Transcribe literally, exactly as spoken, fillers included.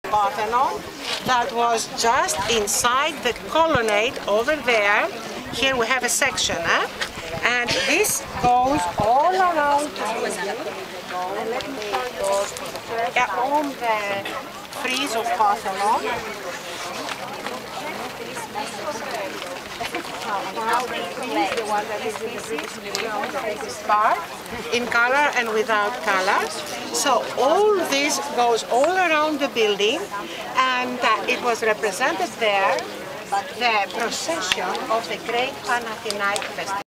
Parthenon that was just inside the colonnade over there. Here we have a section, eh? And this goes all around yeah, on the frieze of Parthenon. Now the frieze, the one that is in the British part, in color and without color. So all this goes all around the building, and uh, it was represented there, the procession of the Great Panathinaike Festival.